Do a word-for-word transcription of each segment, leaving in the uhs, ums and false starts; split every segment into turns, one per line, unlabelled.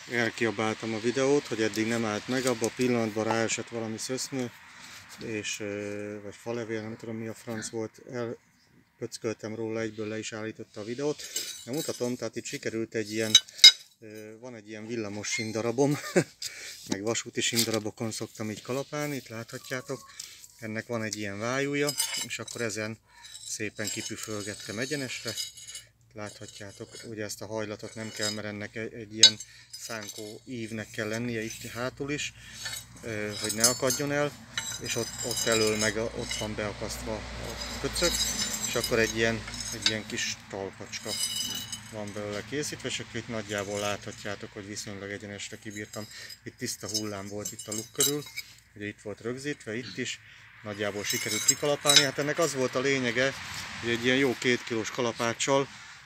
elkiabáltam a videót, hogy eddig nem állt meg, abban a pillanatban ráesett valami szöszmő, és, vagy falevél, nem tudom mi a franc volt, elpöcköltem róla, egyből le is állította a videót. De mutatom, tehát itt sikerült egy ilyen, van egy ilyen villamos sindarabom, meg vasúti sindarabokon szoktam így kalapálni, itt láthatjátok. Ennek van egy ilyen vájúja, és akkor ezen szépen kipüfölgettem egyenesre. Láthatjátok, ugye ezt a hajlatot nem kell, mert ennek egy, egy ilyen szánkó ívnek kell lennie itt hátul is, hogy ne akadjon el, és ott, ott elől meg a, ott van beakasztva a köcök, és akkor egy ilyen, egy ilyen kis talpacska van belőle készítve, és akkor itt nagyjából láthatjátok, hogy viszonylag egyenesre kibírtam. Itt tiszta hullám volt itt a luk körül, ugye itt volt rögzítve, itt is. Nagyjából sikerült kikalapálni. Hát ennek az volt a lényege, hogy egy ilyen jó két kilós kalapáccsal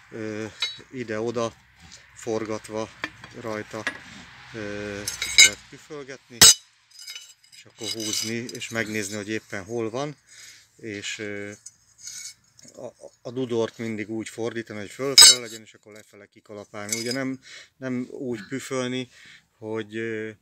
ide-oda forgatva rajta ki kellett püfölgetni, és akkor húzni, és megnézni, hogy éppen hol van, és a, a dudort mindig úgy fordítani, hogy föl-föl legyen, és akkor lefele kikalapálni. Ugye nem, nem úgy püfölni, hogy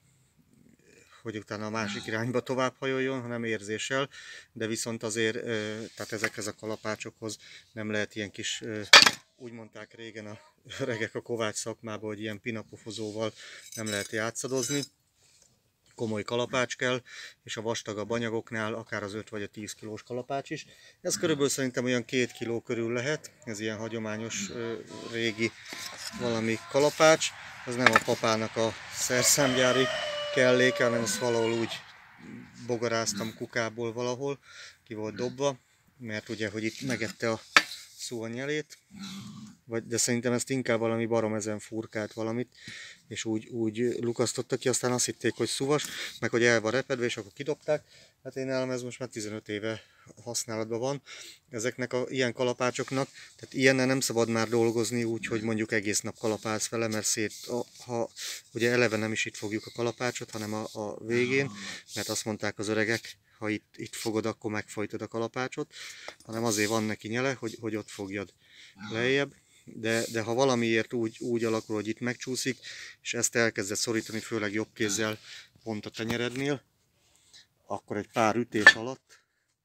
hogy utána a másik irányba tovább hajoljon, hanem érzéssel, de viszont azért, tehát ezekhez a kalapácsokhoz nem lehet ilyen kis, úgy mondták régen a öregek a kovács szakmában, hogy ilyen pinapofozóval nem lehet játszadozni. Komoly kalapács kell, és a vastagabb anyagoknál akár az öt vagy a tíz kilós kalapács is. Ez körülbelül szerintem olyan két kiló körül lehet, ez ilyen hagyományos régi valami kalapács. Ez nem a papának a szerszámgyári kelléke, hanem azt valahol úgy bogaráztam kukából valahol, ki volt dobva, mert ugye, hogy itt megette a szúanyelét, vagy, de szerintem ezt inkább valami barom ezen furkált valamit, és úgy, úgy lukasztotta ki, aztán azt hitték, hogy szúvas, meg hogy el van repedve, és akkor kidobták. Hát én nálam ez most már tizenöt éve használatban van. Ezeknek a ilyen kalapácsoknak, tehát ilyennel nem szabad már dolgozni úgy, hogy mondjuk egész nap kalapálsz vele, mert szét, a, ha ugye eleve nem is itt fogjuk a kalapácsot, hanem a, a végén, mert azt mondták az öregek, ha itt, itt fogod, akkor megfojtod a kalapácsot, hanem azért van neki nyele, hogy, hogy ott fogjad lejjebb. De, de ha valamiért úgy, úgy alakul, hogy itt megcsúszik, és ezt elkezded szorítani, főleg jobb kézzel pont a tenyerednél, akkor egy pár ütés alatt,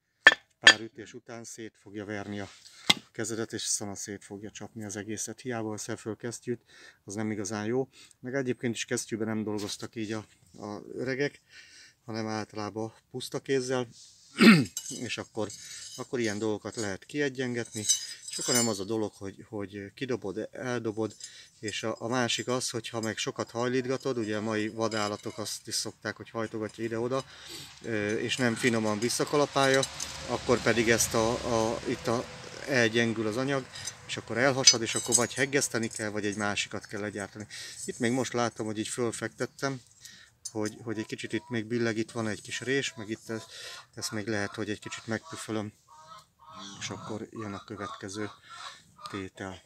pár ütés után szét fogja verni a kezedet, és szana szét fogja csapni az egészet. Hiába veszel föl kesztyűt, az nem igazán jó. Meg egyébként is kesztyűben nem dolgoztak így a, a öregek, hanem általában puszta kézzel, és akkor, akkor ilyen dolgokat lehet kiegyengetni. És akkor nem az a dolog, hogy, hogy kidobod, eldobod, és a, a másik az, hogy ha meg sokat hajlítgatod, ugye a mai vadállatok azt is szokták, hogy hajtogatja ide-oda, és nem finoman visszakalapálja, akkor pedig ezt a, a, itt a, elgyengül az anyag, és akkor elhasad, és akkor vagy heggeszteni kell, vagy egy másikat kell legyártani. Itt még most látom, hogy így fölfektettem, hogy, hogy egy kicsit itt még billeg, itt van egy kis rés, meg itt ezt, ezt még lehet, hogy egy kicsit megpüfölöm, és akkor jön a következő tétel.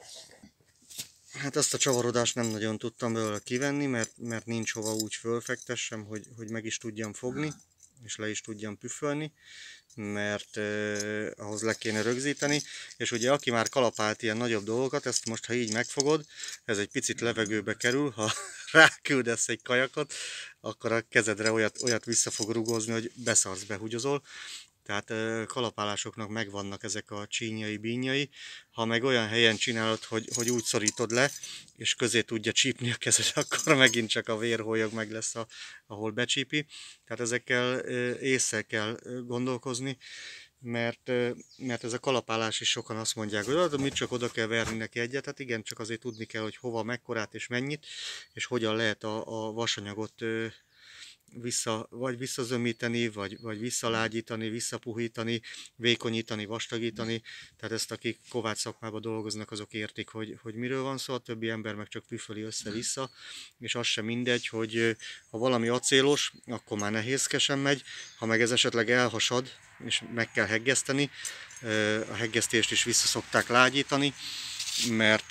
Hát ezt a csavarodást nem nagyon tudtam belőle kivenni, mert, mert nincs hova úgy fölfektessem, hogy, hogy meg is tudjam fogni, és le is tudjam püfölni, mert eh, ahhoz le kéne rögzíteni, és ugye aki már kalapált ilyen nagyobb dolgokat, ezt most ha így megfogod, ez egy picit levegőbe kerül, ha ráküldesz egy kajakot, akkor a kezedre olyat, olyat vissza fog rugózni, hogy beszarsz, behugyozol. Tehát kalapálásoknak megvannak ezek a csínyai, bínyai. Ha meg olyan helyen csinálod, hogy, hogy úgy szorítod le, és közé tudja csípni a kezed, akkor megint csak a vérhólyag meg lesz, a, ahol becsípi. Tehát ezekkel észre kell gondolkozni, mert, mert ez a kalapálás is sokan azt mondják, hogy mit csak oda kell verni neki egyet. Hát igen, csak azért tudni kell, hogy hova, mekkorát és mennyit, és hogyan lehet a, a vasanyagot vissza, vagy visszazömíteni, vagy, vagy visszalágyítani, visszapuhítani, vékonyítani, vastagítani. Tehát ezt, akik kovács szakmában dolgoznak, azok értik, hogy, hogy miről van szó, a többi ember meg csak püföli össze-vissza, és az sem mindegy, hogy ha valami acélos, akkor már nehézkesen megy, ha meg ez esetleg elhasad, és meg kell heggeszteni, a heggesztést is vissza szokták lágyítani, mert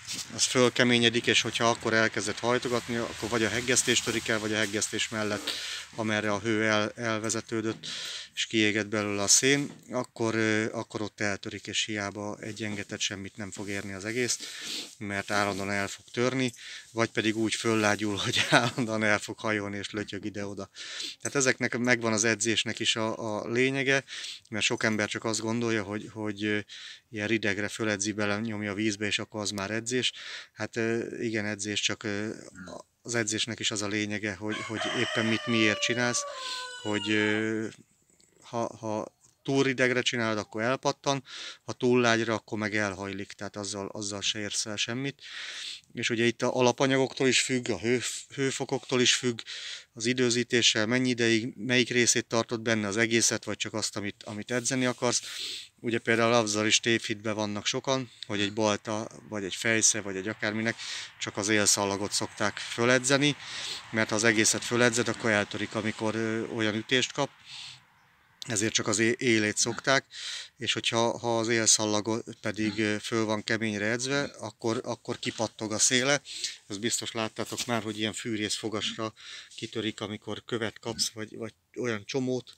az fölkeményedik, és hogyha akkor elkezdett hajtogatni, akkor vagy a heggesztés törik el, vagy a heggesztés mellett, amerre a hő el, elvezetődött, és kiégett belőle a szén, akkor, akkor ott eltörik, és hiába egyengetett, semmit nem fog érni az egész, mert állandóan el fog törni, vagy pedig úgy föllágyul, hogy állandóan el fog hajolni, és lötyög ide-oda. Tehát ezeknek megvan az edzésnek is a, a lényege, mert sok ember csak azt gondolja, hogy, hogy ilyen ridegre föledzi, bele nyomja a vízbe, és akkor az már edzés. Hát igen, edzés, csak az edzésnek is az a lényege, hogy, hogy éppen mit miért csinálsz, hogy ha, ha túl ridegre csinálod, akkor elpattan, ha túl lágyra, akkor meg elhajlik, tehát azzal, azzal se érsz el semmit. És ugye itt a alapanyagoktól is függ, a hő, hőfokoktól is függ, az időzítéssel, mennyi ideig, melyik részét tartod benne, az egészet, vagy csak azt, amit, amit edzeni akarsz. Ugye például azzal is tévhitben vannak sokan, hogy egy balta, vagy egy fejsze, vagy egy akárminek csak az élszallagot szokták föledzeni, mert ha az egészet föledzed, akkor eltörik, amikor olyan ütést kap. Ezért csak az élét szokták, és hogyha ha az élszallag pedig föl van keményre edzve, akkor, akkor kipattog a széle. Ezt biztos láttátok már, hogy ilyen fűrészfogasra kitörik, amikor követ kapsz, vagy, vagy olyan csomót,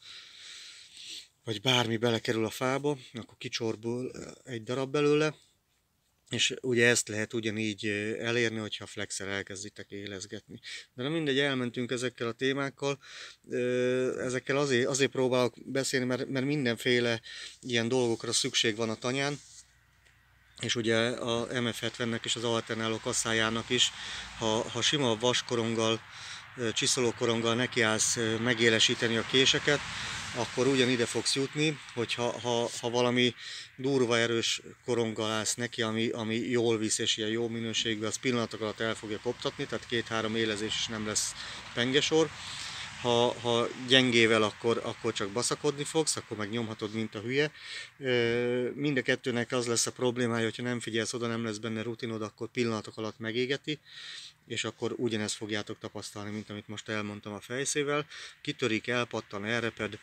vagy bármi belekerül a fába, akkor kicsorbul egy darab belőle. És ugye ezt lehet ugyanígy elérni, hogyha flexer elkezditek élezgetni. De nem mindegy, elmentünk ezekkel a témákkal. Ezekkel azért, azért próbálok beszélni, mert, mert mindenféle ilyen dolgokra szükség van a tanyán. És ugye a em ef hetvennek és az alternáló kasszájának is, ha, ha sima vaskoronggal, csiszolókoronggal nekiállsz megélesíteni a késeket, akkor ugyanide fogsz jutni, hogy ha, ha, ha valami durva erős koronggal állsz neki, ami, ami jól visz és ilyen jó minőségű, az pillanatok alatt el fogja koptatni, tehát két-három élezés is nem lesz pengesor. Ha, ha gyengével, akkor, akkor csak baszakodni fogsz, akkor meg nyomhatod, mint a hülye. Mind a kettőnek az lesz a problémája, hogyha nem figyelsz oda, nem lesz benne rutinod, akkor pillanatok alatt megégeti, és akkor ugyanezt fogjátok tapasztalni, mint amit most elmondtam a fejszével. Kitörik, elpattan, elreped,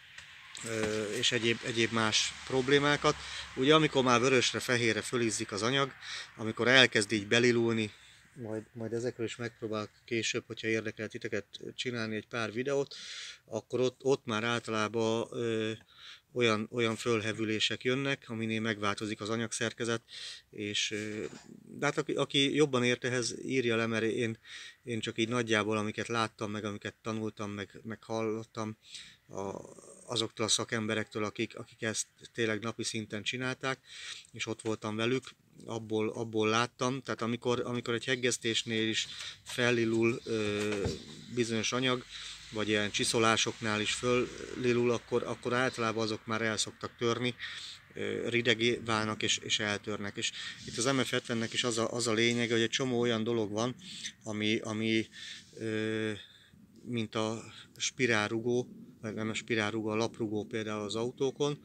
és egyéb, egyéb más problémákat. Ugye amikor már vörösre, fehérre fölizzik az anyag, amikor elkezd így belilulni, majd, majd ezekről is megpróbálok később, hogyha érdekel titeket, csinálni egy pár videót, akkor ott, ott már általában ö, olyan, olyan fölhevülések jönnek, aminél megváltozik az anyagszerkezet, és ö, de hát aki, aki jobban ért ehhez, írja le, mert én, én csak így nagyjából, amiket láttam, meg amiket tanultam, meg, meg hallottam, a, azoktól a szakemberektől, akik, akik ezt tényleg napi szinten csinálták, és ott voltam velük, abból, abból láttam, tehát amikor, amikor egy heggesztésnél is fellilul ö, bizonyos anyag, vagy ilyen csiszolásoknál is föllilul, akkor, akkor általában azok már el szoktak törni, ö, ridegé válnak és, és eltörnek. És itt az em ef hetvennek is az a, az a lényege, hogy egy csomó olyan dolog van, ami, ami ö, mint a spirálrugó, vagy nem a spirálrugó, a laprugó például az autókon,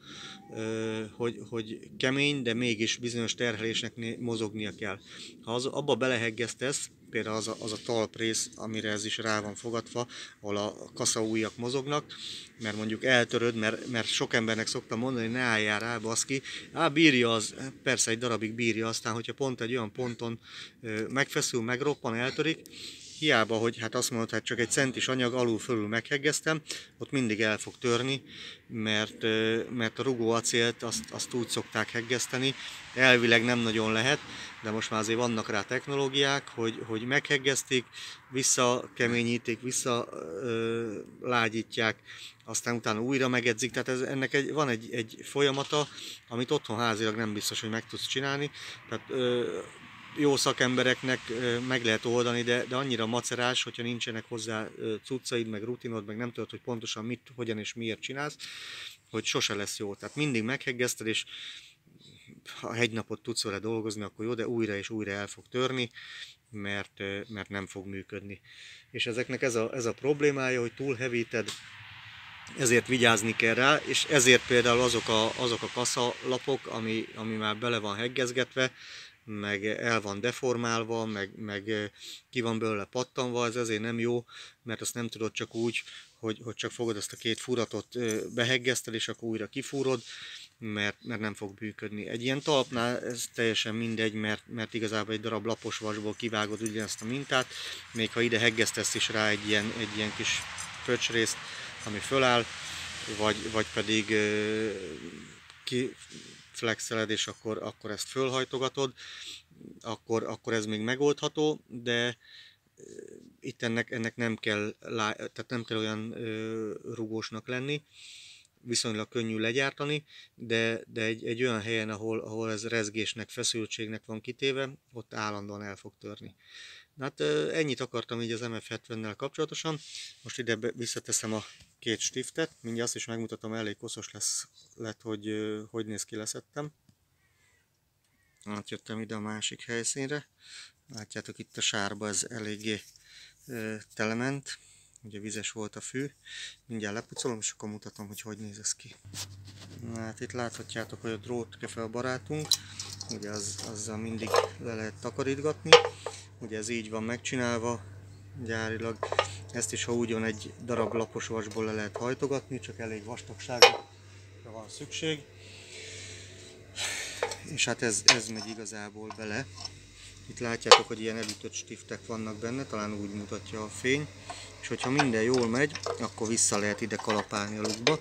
hogy, hogy kemény, de mégis bizonyos terhelésnek mozognia kell. Ha az, abba beleheggesztesz, például az a, az a talprész, amire ez is rá van fogadva, ahol a kaszaujjak mozognak, mert mondjuk eltöröd, mert, mert sok embernek szoktam mondani, hogy ne álljál rá, baszki, á, bírja az, persze egy darabig bírja, aztán hogyha pont egy olyan ponton megfeszül, megroppan, eltörik, hiába, hogy hát azt mondod, hogy csak egy centis anyag alul-fölül megheggeztem, ott mindig el fog törni, mert, mert a rugóacélt azt, azt úgy szokták heggeszteni, elvileg nem nagyon lehet, de most már azért vannak rá technológiák, hogy, hogy megheggesztik, visszakeményítik, visszalágyítják, aztán utána újra megedzik, tehát ez, ennek egy, van egy, egy folyamata, amit otthon házilag nem biztos, hogy meg tudsz csinálni, tehát ö, jó szakembereknek meg lehet oldani, de, de annyira macerás, hogyha nincsenek hozzá cuccaid, meg rutinod, meg nem tudod, hogy pontosan mit, hogyan és miért csinálsz, hogy sose lesz jó. Tehát mindig megheggeszted, és ha egy napot tudsz vele dolgozni, akkor jó, de újra és újra el fog törni, mert, mert nem fog működni. És ezeknek ez a, ez a problémája, hogy túlhevíted, ezért vigyázni kell rá, és ezért például azok a, azok a kaszalapok, ami, ami már bele van heggezgetve, meg el van deformálva, meg, meg ki van belőle pattanva, ez ezért nem jó, mert azt nem tudod csak úgy, hogy, hogy csak fogod ezt a két furatot, beheggeszted, és akkor újra kifúrod, mert, mert nem fog működni. Egy ilyen talpnál ez teljesen mindegy, mert, mert igazából egy darab lapos vasból kivágod ugyanezt a mintát, még ha ide heggesztesz is rá egy ilyen, egy ilyen kis pöcsrészt, ami föláll, vagy, vagy pedig ö, kiflexeled, és akkor, akkor ezt fölhajtogatod, akkor, akkor ez még megoldható, de itt ennek, ennek nem kell, tehát nem kell olyan ö, rugósnak lenni, viszonylag könnyű legyártani, de, de egy, egy olyan helyen, ahol, ahol ez rezgésnek, feszültségnek van kitéve, ott állandóan el fog törni. Hát ennyit akartam így az em ef hetvennel kapcsolatosan. Most ide visszateszem a két stiftet, mindjárt azt is megmutatom, elég koszos lesz, lett, hogy hogy néz ki, leszettem. Átjöttem ide a másik helyszínre. Látjátok, itt a sárba ez eléggé telement. Ugye vizes volt a fű. Mindjárt lepucolom, és akkor mutatom, hogy hogy néz ez ki. Na, hát itt láthatjátok, hogy a drótkefe a barátunk. Ugye az, azzal mindig le lehet takarítgatni. Ugye ez így van megcsinálva gyárilag. Ezt is, ha úgy van, egy darab lapos vasból le lehet hajtogatni, csak elég vastagságra van szükség. És hát ez, ez megy igazából bele. Itt látjátok, hogy ilyen elütött stiftek vannak benne, talán úgy mutatja a fény. És hogyha minden jól megy, akkor vissza lehet ide kalapálni a lukba.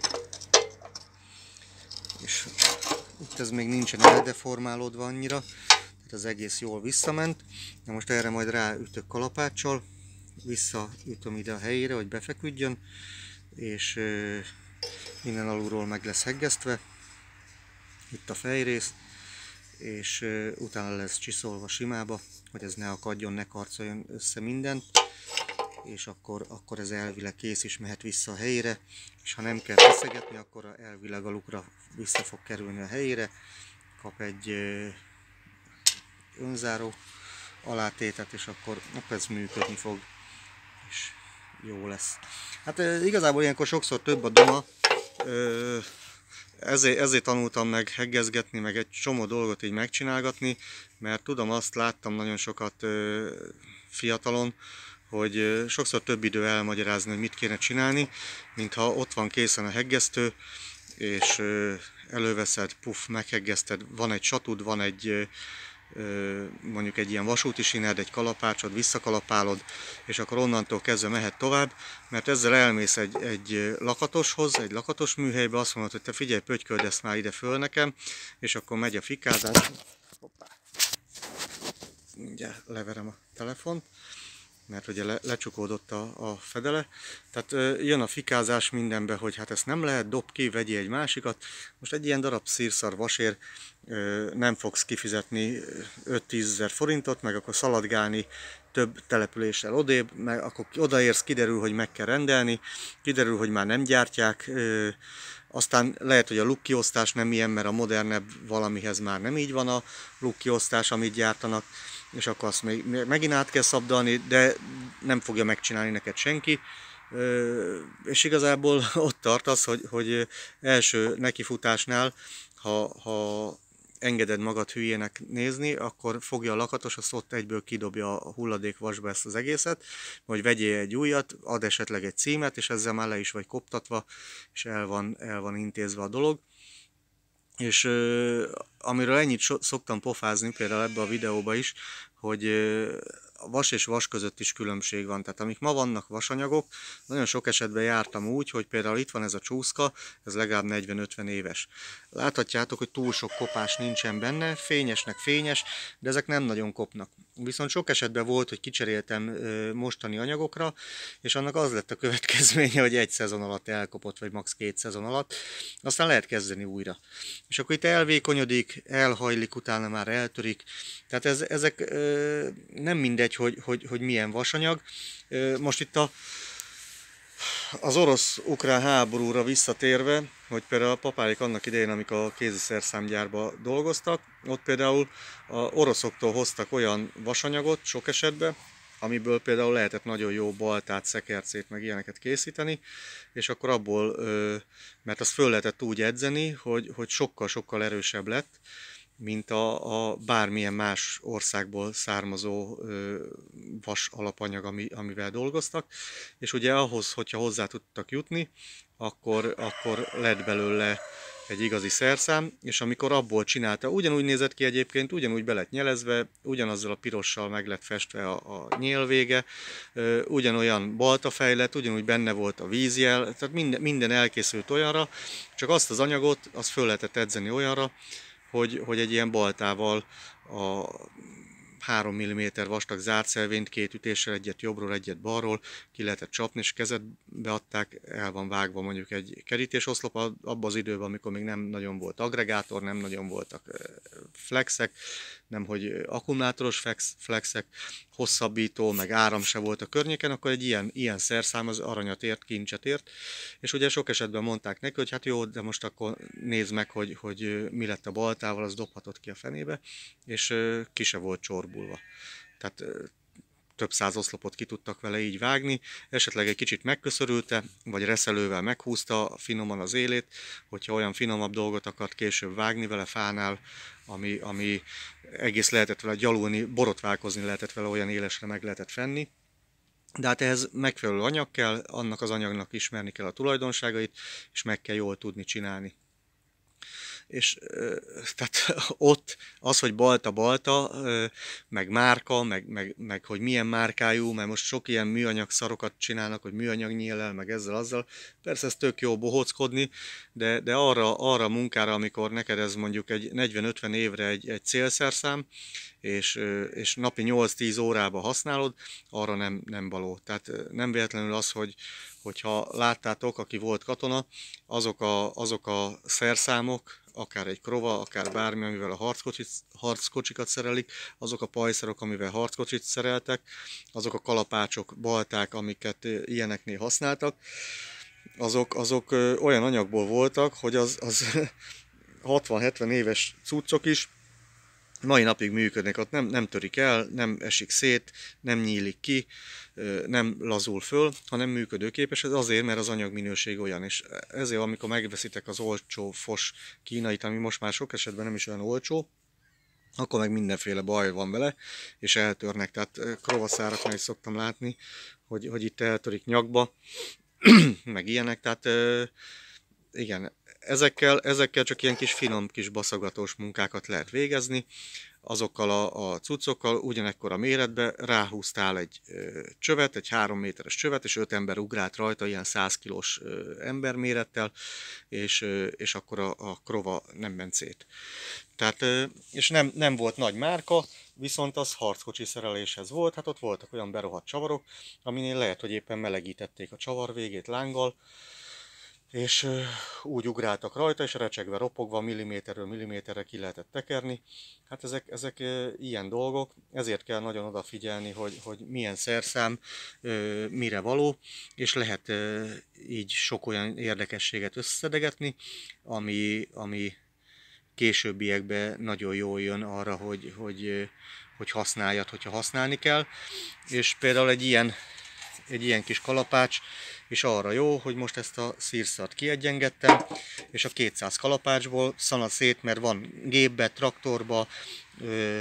És itt ez még nincsen eldeformálódva annyira, tehát az egész jól visszament. Na most erre majd ráütök kalapáccsal, visszaütöm ide a helyére, hogy befeküdjön, és innen alulról meg lesz heggesztve, itt a fejrész, és utána lesz csiszolva simába, hogy ez ne akadjon, ne karcoljon össze mindent, és akkor, akkor ez elvileg kész is, mehet vissza a helyére, és ha nem kell feszegetni, akkor elvileg a lukra vissza fog kerülni a helyére, kap egy önzáró alátétet, és akkor, akkor ez működni fog, és jó lesz. Hát igazából ilyenkor sokszor több a duma, ezért, ezért tanultam meg heggezgetni, meg egy csomó dolgot így megcsinálgatni, mert tudom, azt láttam nagyon sokat fiatalon, hogy sokszor több idő elmagyarázni, hogy mit kéne csinálni, mintha ott van készen a heggesztő, és előveszed, puff, megheggeszted, van egy satud, van egy mondjuk egy ilyen vasúti sined, egy kalapácsod, visszakalapálod, és akkor onnantól kezdve mehet tovább, mert ezzel elmész egy, egy lakatoshoz, egy lakatos műhelybe, azt mondod, hogy te figyelj, pötyköld ezt már ide föl nekem, és akkor megy a fikázás. Hoppá. Mindjárt leverem a telefont, mert ugye le, lecsukódott a, a fedele. Tehát ö, jön a fikázás mindenbe, hogy hát ezt nem lehet, dob ki, vegyél egy másikat. Most egy ilyen darab szírszar vasért ö, nem fogsz kifizetni öt-tízezer forintot, meg akkor szaladgálni több településsel odébb, meg akkor odaérsz, kiderül, hogy meg kell rendelni, kiderül, hogy már nem gyártják, ö, aztán lehet, hogy a lukkiosztás nem ilyen, mert a modernebb valamihez már nem így van a lukkiosztás, amit gyártanak, és akkor azt még, megint át kell szabdalni, de nem fogja megcsinálni neked senki. És igazából ott tartasz, hogy, hogy első nekifutásnál, ha, ha engeded magad hülyének nézni, akkor fogja a lakatos, azt ott egyből kidobja a hulladékvasba ezt az egészet, vagy vegyél egy újat, ad esetleg egy címet, és ezzel már le is vagy koptatva, és el van, el van intézve a dolog. És euh, amiről ennyit so szoktam pofázni, például ebbe a videóba is, hogy euh, a vas és vas között is különbség van. Tehát amik ma vannak vasanyagok, nagyon sok esetben jártam úgy, hogy például itt van ez a csúszka, ez legalább negyven-ötven éves. Láthatjátok, hogy túl sok kopás nincsen benne, fényesnek fényes, de ezek nem nagyon kopnak. Viszont sok esetben volt, hogy kicseréltem ö, mostani anyagokra, és annak az lett a következménye, hogy egy szezon alatt elkopott, vagy max. két szezon alatt, aztán lehet kezdeni újra. És akkor itt elvékonyodik, elhajlik, utána már eltörik. Tehát ez, ezek ö, nem mindegy, hogy, hogy, hogy milyen vasanyag. Ö, most itt a, az orosz-ukrán háborúra visszatérve, hogy például a papáik annak idején, amikor a kéziszerszámgyárban dolgoztak, ott például a oroszoktól hoztak olyan vasanyagot sok esetben, amiből például lehetett nagyon jó baltát, szekercét, meg ilyeneket készíteni, és akkor abból, mert azt föl lehetett úgy edzeni, hogy, hogy sokkal-sokkal erősebb lett, mint a, a bármilyen más országból származó ö, vas alapanyag, ami, amivel dolgoztak, és ugye ahhoz, hogyha hozzá tudtak jutni, akkor, akkor lett belőle egy igazi szerszám, és amikor abból csinálta, ugyanúgy nézett ki egyébként, ugyanúgy be lett nyelezve, ugyanazzal a pirossal meg lett festve a, a nyélvége, ugyanolyan baltafej lett, ugyanúgy benne volt a vízjel, tehát minden, minden elkészült olyanra, csak azt az anyagot, azt föl lehetett edzeni olyanra, hogy, hogy egy ilyen baltával a három milliméter vastag zártszelvényt két ütéssel, egyet jobbról, egyet balról ki lehetett csapni, és kezedbe adták, el van vágva mondjuk egy kerítésoszlop abban az időben, amikor még nem nagyon volt agregátor, nem nagyon voltak flexek, nem hogy akkumulátoros flex, flexek, hosszabbító, meg áram se volt a környéken, akkor egy ilyen, ilyen szerszám az aranyat ért, kincset ért, és ugye sok esetben mondták neki, hogy hát jó, de most akkor nézd meg, hogy, hogy mi lett a baltával, az dobhatott ki a fenébe, és ki se volt csorbulva. Tehát több száz oszlopot ki tudtak vele így vágni, esetleg egy kicsit megköszörülte, vagy reszelővel meghúzta finoman az élét, hogyha olyan finomabb dolgot akart később vágni vele fánál, ami, ami egész lehetett vele gyalulni, borotválkozni lehetett vele, olyan élesre meg lehetett fenni. De hát ehhez megfelelő anyag kell, annak az anyagnak ismerni kell a tulajdonságait, és meg kell jól tudni csinálni. És tehát ott az, hogy balta-balta, meg márka, meg, meg, meg hogy milyen márkájú, mert most sok ilyen műanyag szarokat csinálnak, hogy műanyag nyíllel, meg ezzel azzal. Persze ez tök jó bohóckodni, de, de arra, arra a munkára, amikor neked ez mondjuk egy negyven-ötven évre egy, egy célszerszám, és, és napi nyolc-tíz órába használod, arra nem, nem való. Tehát nem véletlenül az, hogy hogyha láttátok, aki volt katona, azok a, azok a szerszámok, akár egy krova, akár bármi, amivel a harckocsit, harckocsikat szerelik, azok a pajszerok, amivel harckocsit szereltek, azok a kalapácsok, balták, amiket ilyeneknél használtak, azok, azok olyan anyagból voltak, hogy az, az hatvan-hetven éves cuccok is mai napig működnek, ott nem, nem törik el, nem esik szét, nem nyílik ki, nem lazul föl, hanem működőképes. Ez azért, mert az anyagminőség olyan, és ezért amikor megveszitek az olcsó fos kínait, ami most már sok esetben nem is olyan olcsó, akkor meg mindenféle baj van vele, és eltörnek. Tehát krovaszáraknál is szoktam látni, hogy, hogy itt eltörik nyakba, meg ilyenek, tehát igen, ezekkel, ezekkel csak ilyen kis finom, kis baszagatós munkákat lehet végezni, azokkal a, a cuccokkal ugyanekkor a méretbe ráhúztál egy ö, csövet, egy három méteres csövet, és öt ember ugrált rajta ilyen száz kilós ö, embermérettel, és, ö, és akkor a, a krova nem ment szét. Tehát, ö, és nem, nem volt nagy márka, viszont az harckocsi szereléshez volt, hát ott voltak olyan berohadt csavarok, aminél lehet, hogy éppen melegítették a csavar végét lánggal, és úgy ugráltak rajta, és recsegve, ropogva, milliméterről milliméterre ki lehetett tekerni. Hát ezek, ezek ilyen dolgok, ezért kell nagyon odafigyelni, hogy, hogy milyen szerszám, mire való, és lehet így sok olyan érdekességet összedegetni, ami, ami későbbiekben nagyon jól jön arra, hogy, hogy, hogy használjad, hogyha használni kell. És például egy ilyen, egy ilyen kis kalapács, és arra jó, hogy most ezt a szírszart kiegyengettem, és a kétszáz kalapácsból szana szét, mert van gépbe, traktorba, ö,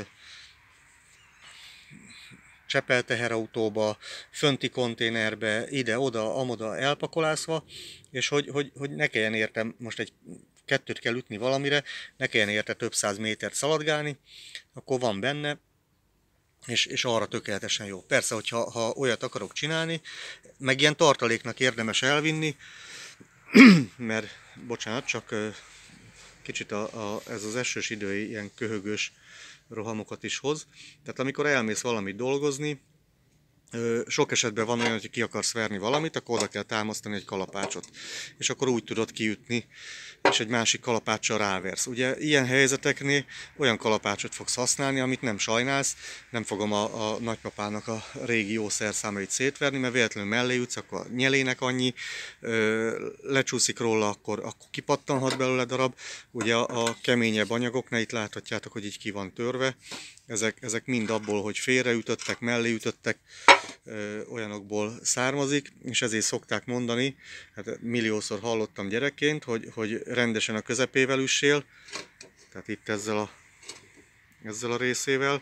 csepel teherautóba, fönti konténerbe, ide-oda, amoda elpakolászva, és hogy, hogy, hogy ne kelljen értem, most egy kettőt kell ütni valamire, ne kelljen érte több száz métert szaladgálni, akkor van benne, És, és arra tökéletesen jó. Persze, hogyha ha olyat akarok csinálni, meg ilyen tartaléknak érdemes elvinni, mert, bocsánat, csak kicsit a, a, ez az esős idő ilyen köhögős rohamokat is hoz. Tehát amikor elmész valamit dolgozni, sok esetben van olyan, hogy ki akarsz verni valamit, akkor oda kell támasztani egy kalapácsot. És akkor úgy tudod kiütni, és egy másik kalapáccsal ráversz. Ugye ilyen helyzeteknél olyan kalapácsot fogsz használni, amit nem sajnálsz, nem fogom a, a nagypapának a régi jó szerszámait szétverni, mert véletlenül mellé jutsz, akkor nyelének annyi, ö, lecsúszik róla, akkor, akkor kipattanhat belőle darab. Ugye a, a keményebb anyagoknál itt láthatjátok, hogy így ki van törve. Ezek, ezek mind abból, hogy félreütöttek, melléütöttek, ö, olyanokból származik, és ezért szokták mondani, hát milliószor hallottam gyerekként, hogy, hogy rendesen a közepével üssél, tehát itt ezzel a, ezzel a részével,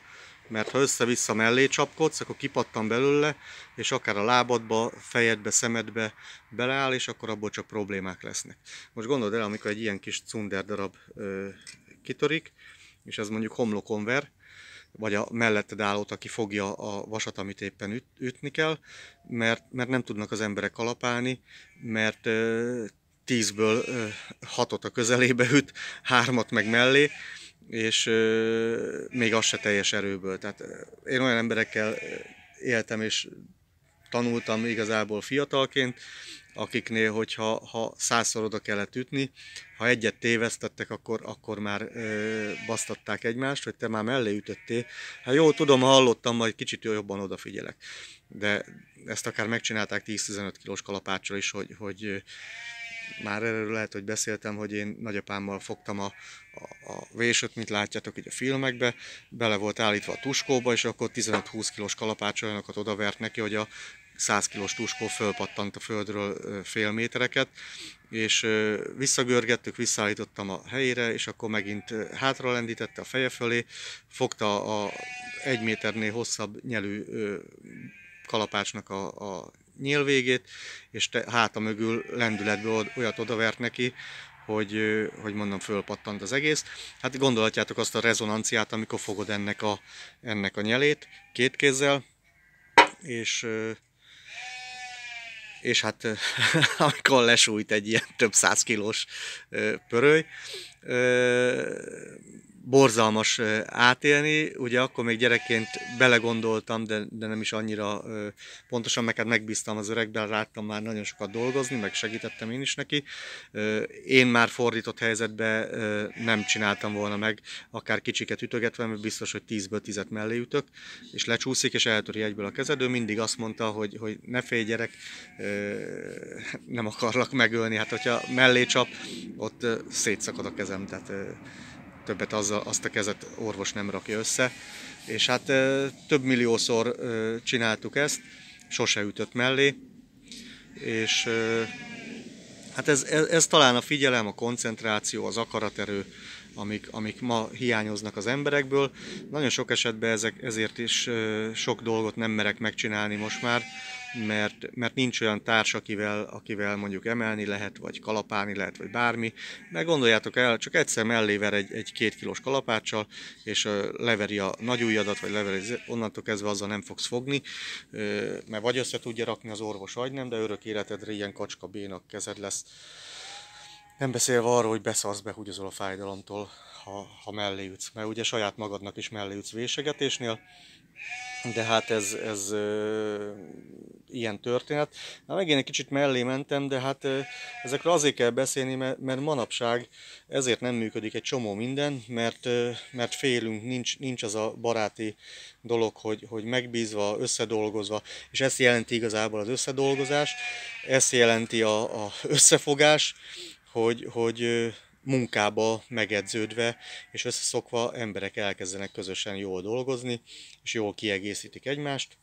mert ha össze-vissza mellé csapkodsz, akkor kipattan belőle, és akár a lábadba, fejedbe, szemedbe beleáll, és akkor abból csak problémák lesznek. Most gondold el, amikor egy ilyen kis cunder darab ö, kitörik, és ez mondjuk homlokon ver, vagy a melletted állót, aki fogja a vasat, amit éppen üt, ütni kell, mert, mert nem tudnak az emberek kalapálni, mert ö, tízből ö, hatot a közelébe üt, hármat meg mellé, és ö, még az se teljes erőből. Tehát én olyan emberekkel éltem és tanultam igazából fiatalként, akiknél, hogyha ha százszor oda kellett ütni, ha egyet tévesztettek, akkor, akkor már ö, basztatták egymást, hogy te már mellé ütöttél. Hát jó, tudom, hallottam, majd kicsit jobban odafigyelek. De ezt akár megcsinálták tíz-tizenöt kilós kalapáccsal is, hogy, hogy már erről lehet, hogy beszéltem, hogy én nagyapámmal fogtam a, a, a vésőt, mint látjátok így a filmekbe, bele volt állítva a tuskóba, és akkor tizenöt-húsz kilós kalapács olyanokat odavert neki, hogy a száz kilós tuskó fölpattant a földről fél métereket, és visszagörgettük, visszaállítottam a helyére, és akkor megint hátra lendítette a feje fölé, fogta a egy méternél hosszabb nyelű kalapácsnak a, a nyílvégét, és te, háta mögül lendületből olyat odavert neki, hogy, hogy mondom, fölpattant az egész. Hát gondolhatjátok azt a rezonanciát, amikor fogod ennek a, ennek a nyelét két kézzel, és, és hát amikor lesújt egy ilyen több száz kilós pöröly, borzalmas átélni, ugye akkor még gyerekként belegondoltam, de, de nem is annyira pontosan, meg hát megbíztam az öregben, láttam már nagyon sokat dolgozni, meg segítettem én is neki. Én már fordított helyzetben nem csináltam volna meg, akár kicsiket ütögetve, mert biztos, hogy tízből tízet mellé ütök, és lecsúszik, és eltöri egyből a kezed. Ő mindig azt mondta, hogy, hogy ne félj gyerek, nem akarlak megölni, hát hogyha mellé csap, ott szétszakad a kezem, tehát többet azzal, azt a kezet orvos nem rakja össze, és hát több milliószor csináltuk ezt, sose ütött mellé, és hát ez, ez, ez talán a figyelem, a koncentráció, az akaraterő, amik, amik ma hiányoznak az emberekből. Nagyon sok esetben ezek, ezért is sok dolgot nem merek megcsinálni most már, mert, mert nincs olyan társ, akivel, akivel mondjuk emelni lehet, vagy kalapálni lehet, vagy bármi. Mert gondoljátok el, csak egyszer mellé ver egy, egy két kilós kalapáccsal, és leveri a nagy ujjadat, vagy leveri, onnantól kezdve azzal nem fogsz fogni, mert vagy össze tudja rakni az orvos, vagy nem, de örök életedre ilyen kacska bénak kezed lesz. Nem beszélve arról, hogy beszarsz, behúgyozol a fájdalomtól, ha, ha mellé ütsz. Mert ugye saját magadnak is mellé ütsz vésegetésnél, de hát ez, ez ö, ilyen történet. Na, megint egy kicsit mellé mentem, de hát ö, ezekről azért kell beszélni, mert, mert manapság ezért nem működik egy csomó minden, mert, ö, mert félünk, nincs, nincs az a baráti dolog, hogy, hogy megbízva, összedolgozva, és ezt jelenti igazából az összedolgozás, ezt jelenti a, a összefogás, hogy, hogy munkába megedződve és összeszokva emberek elkezdenek közösen jól dolgozni, és jól kiegészítik egymást,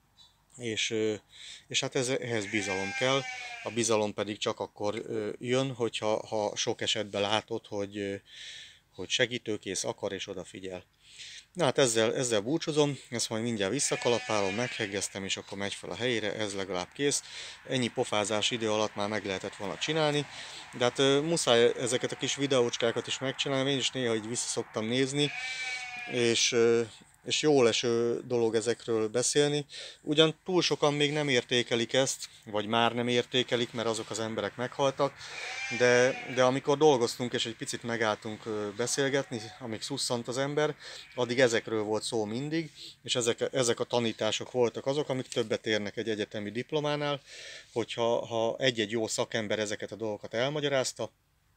és, és hát ez, ehhez bizalom kell. A bizalom pedig csak akkor jön, hogyha ha sok esetben látod, hogy, hogy segítőkész, akar és odafigyel. Na hát ezzel, ezzel búcsúzom, ezt majd mindjárt visszakalapálom, meghegeztem, és akkor megy fel a helyére, ez legalább kész. Ennyi pofázás idő alatt már meg lehetett volna csinálni, de hát uh, muszáj ezeket a kis videócskákat is megcsinálni, én is néha így vissza szoktam nézni, és, uh, és jól eső dolog ezekről beszélni. Ugyan túl sokan még nem értékelik ezt, vagy már nem értékelik, mert azok az emberek meghaltak, de, de amikor dolgoztunk és egy picit megálltunk beszélgetni, amíg szusszant az ember, addig ezekről volt szó mindig, és ezek, ezek a tanítások voltak azok, amik többet érnek egy egyetemi diplománál, hogyha ha egy-egy jó szakember ezeket a dolgokat elmagyarázta,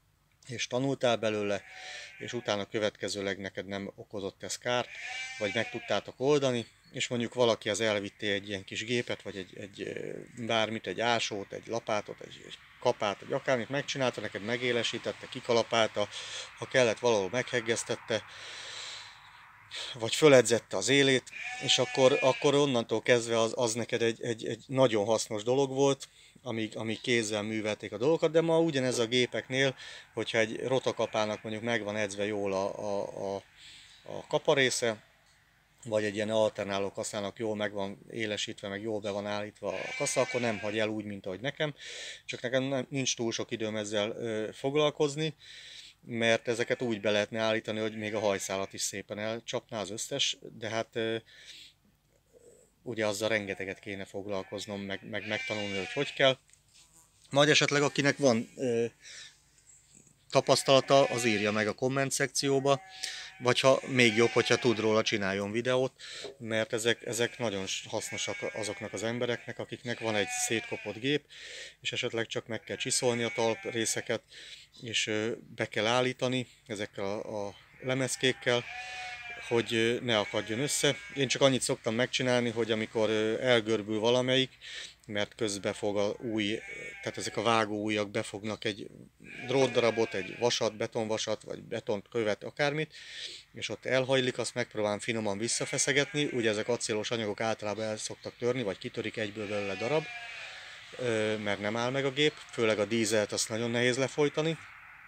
és tanultál belőle, és utána következőleg neked nem okozott ez kárt, vagy meg tudtátok oldani, és mondjuk valaki az elvitté egy ilyen kis gépet, vagy egy, egy bármit, egy ásót, egy lapátot, egy, egy kapát, vagy akármit megcsinálta, neked megélesítette, kikalapálta, ha kellett valahol megheggeztette, vagy föledzette az élét, és akkor, akkor onnantól kezdve az, az neked egy, egy, egy nagyon hasznos dolog volt, amíg, amíg kézzel művelték a dolgokat, de ma ugyanez a gépeknél, hogyha egy rotakapának mondjuk meg van edzve jól a, a, a, a kaparésze, vagy egy ilyen alternáló kaszának jól meg van élesítve, meg jól be van állítva a kasza, akkor nem hagy el úgy, mint ahogy nekem. Csak nekem nem, nincs túl sok időm ezzel ö, foglalkozni, mert ezeket úgy be lehetne állítani, hogy még a hajszálat is szépen elcsapná az összes, de hát ö, ugye azzal rengeteget kéne foglalkoznom, meg, meg megtanulni, hogy hogy kell. Majd esetleg akinek van ö, tapasztalata, az írja meg a komment szekcióba, vagy ha még jobb, hogyha tud róla, csináljon videót, mert ezek, ezek nagyon hasznosak azoknak az embereknek, akiknek van egy szétkopott gép, és esetleg csak meg kell csiszolni a talp részeket, és be kell állítani ezekkel a, a lemezkékkel, hogy ne akadjon össze. Én csak annyit szoktam megcsinálni, hogy amikor elgörbül valamelyik, mert közbe fog a új, tehát ezek a vágóujjak befognak egy drótdarabot, egy vasat, betonvasat, vagy betont követ, akármit, és ott elhajlik, azt megpróbálom finoman visszafeszegetni, ugye ezek acélos anyagok általában el szoktak törni, vagy kitörik egyből belőle darab, mert nem áll meg a gép, főleg a dízelt azt nagyon nehéz lefolytani,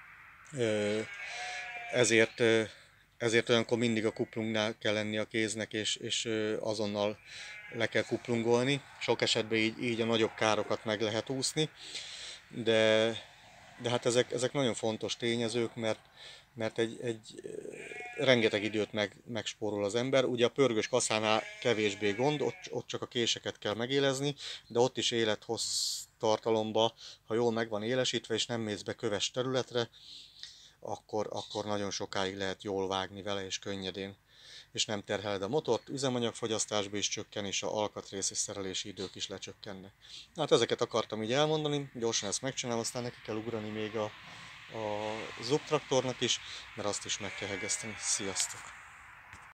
ezért ezért olyankor mindig a kuplungnál kell lenni a kéznek, és, és azonnal le kell kuplungolni. Sok esetben így, így a nagyobb károkat meg lehet úszni, de, de hát ezek, ezek nagyon fontos tényezők, mert, mert egy, egy rengeteg időt meg, megspórol az ember. Ugye a pörgős kaszánál kevésbé gond, ott, ott csak a késeket kell megélezni, de ott is élethossz tartalomba, ha jól meg van élesítve, és nem mész be köves területre, Akkor, akkor nagyon sokáig lehet jól vágni vele, és könnyedén, és nem terheled a motort, üzemanyagfogyasztásba is csökken, és a alkatrész és szerelési idők is lecsökkennek. Hát ezeket akartam így elmondani, gyorsan ezt megcsinálom, aztán neki kell ugrani még a, a zubtraktornak is, mert azt is meg kell hegeszteni. Sziasztok!